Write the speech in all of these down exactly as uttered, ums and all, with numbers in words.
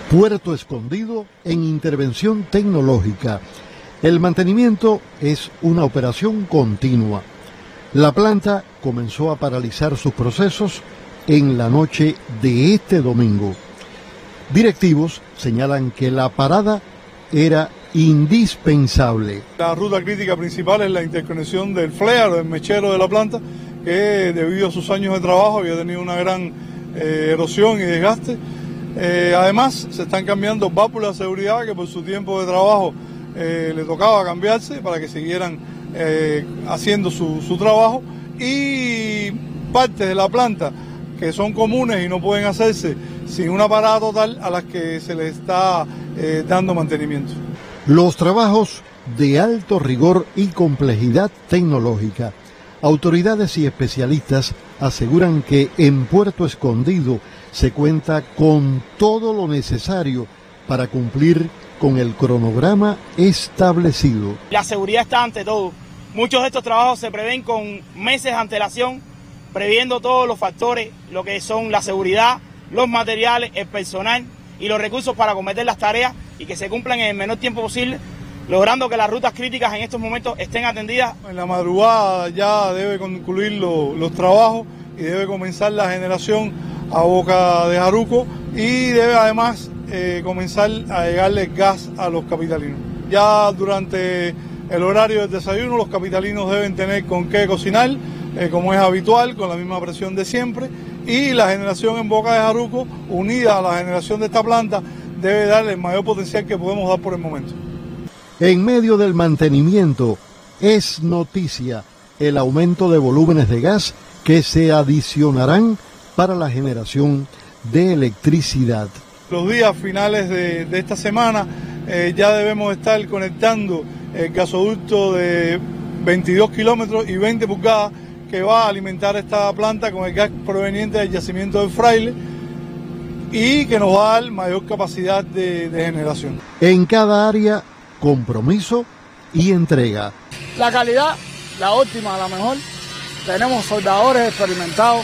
Puerto Escondido en intervención tecnológica. El mantenimiento es una operación continua. La planta comenzó a paralizar sus procesos en la noche de este domingo. Directivos señalan que la parada era indispensable. La ruta crítica principal es la interconexión del flare, del mechero de la planta, que debido a sus años de trabajo había tenido una gran eh, erosión y desgaste. Eh, además, se están cambiando válvulas de seguridad que por su tiempo de trabajo eh, le tocaba cambiarse para que siguieran eh, haciendo su, su trabajo, y partes de la planta que son comunes y no pueden hacerse sin una parada total, a las que se les está eh, dando mantenimiento. Los trabajos de alto rigor y complejidad tecnológica. Autoridades y especialistas aseguran que en Puerto Escondido se cuenta con todo lo necesario para cumplir con el cronograma establecido. La seguridad está ante todo. Muchos de estos trabajos se prevén con meses de antelación, previendo todos los factores, lo que son la seguridad, los materiales, el personal y los recursos para acometer las tareas y que se cumplan en el menor tiempo posible, logrando que las rutas críticas en estos momentos estén atendidas. En la madrugada ya debe concluir lo, los trabajos y debe comenzar la generación a Boca de Jaruco, y debe además eh, comenzar a llegarle gas a los capitalinos. Ya durante el horario del desayuno los capitalinos deben tener con qué cocinar, eh, como es habitual, con la misma presión de siempre, y la generación en Boca de Jaruco, unida a la generación de esta planta, debe darle el mayor potencial que podemos dar por el momento. En medio del mantenimiento, es noticia el aumento de volúmenes de gas que se adicionarán para la generación de electricidad. Los días finales de, de esta semana eh, ya debemos estar conectando el gasoducto de veintidós kilómetros y veinte pulgadas que va a alimentar esta planta con el gas proveniente del yacimiento del Fraile, y que nos va a dar mayor capacidad de, de generación. En cada área, compromiso y entrega. La calidad, la óptima, la mejor. Tenemos soldadores experimentados,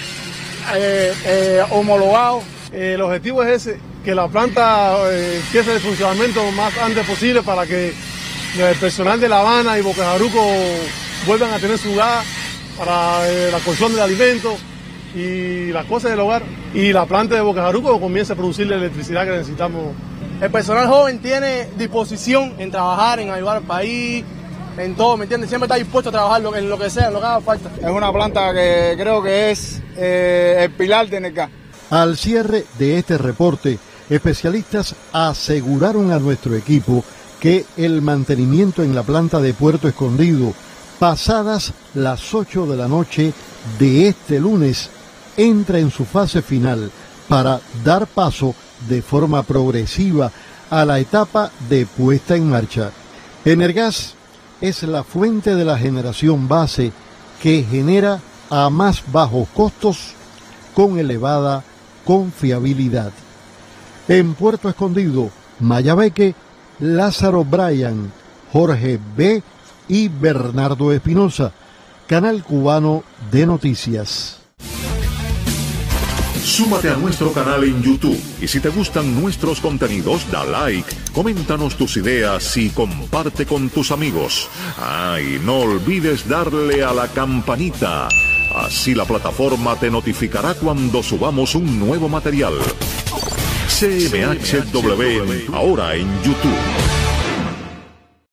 eh, eh, homologados. Eh, el objetivo es ese, que la planta eh, empiece el funcionamiento lo más antes posible para que el personal de La Habana y Boca de Jaruco vuelvan a tener su gas para eh, la cocción del alimento y las cosas del hogar, y la planta de Boca de Jaruco comience a producir la electricidad que necesitamos. El personal joven tiene disposición en trabajar, en ayudar al país, en todo, ¿me entiendes? Siempre está dispuesto a trabajar en lo que sea, en lo que haga falta. Es una planta que creo que es eh, el pilar de Necá. Al cierre de este reporte, especialistas aseguraron a nuestro equipo que el mantenimiento en la planta de Puerto Escondido, pasadas las ocho de la noche de este lunes, entra en su fase final para dar paso de forma progresiva a la etapa de puesta en marcha. Energas es la fuente de la generación base que genera a más bajos costos con elevada confiabilidad. En Puerto Escondido, Mayabeque, Lázaro Bryan, Jorge B. y Bernardo Espinosa, Canal Cubano de Noticias. Súmate a nuestro canal en YouTube y si te gustan nuestros contenidos, da like, coméntanos tus ideas y comparte con tus amigos. Ah, y no olvides darle a la campanita. Así la plataforma te notificará cuando subamos un nuevo material. C M H W, ahora en YouTube.